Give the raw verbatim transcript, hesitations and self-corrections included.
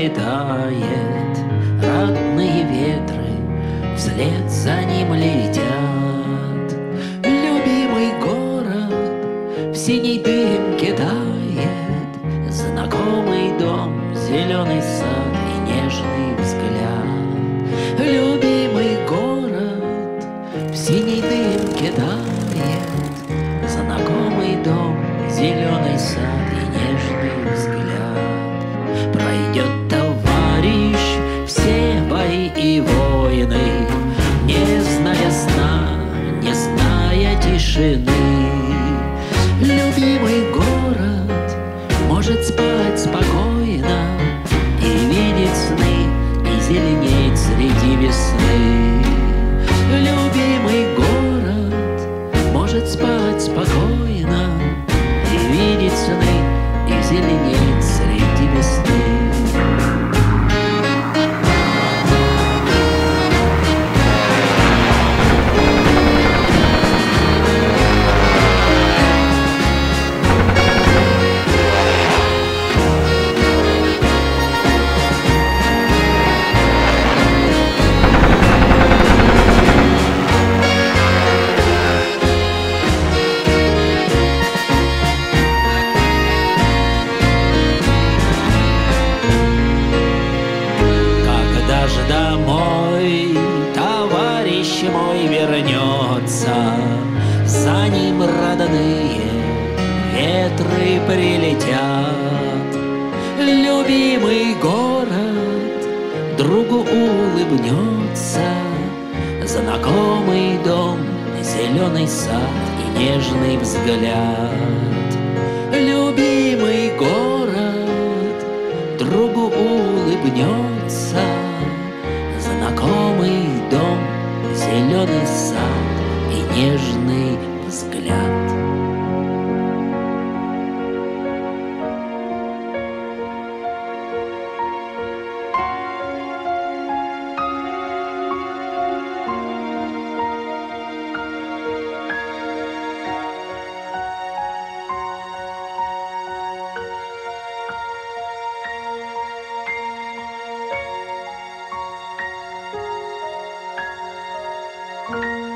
пролетает, родные ветры вслед за ним летят. Любимый город в синей дымке тает, знакомый дом, зеленый сад и нежный взгляд. Любимый город в синей дымке тает, знакомый дом, зеленый сад и нежный взгляд. Пройдет товарищ все бои и войны, не зная сна, не зная тишины. Любимый город может спать спокойно и видеть сны, и зеленеть среди весны. Любимый город может спать спокойно и видеть сны, и зеленеть среди весны. Домой товарищ мой вернется, за ним родные ветры прилетят. Любимый город другу улыбнется, знакомый дом, зеленый сад и нежный взгляд. Любимый город другу улыбнется, знакомый дом, зеленый сад и нежный взгляд. Thank you.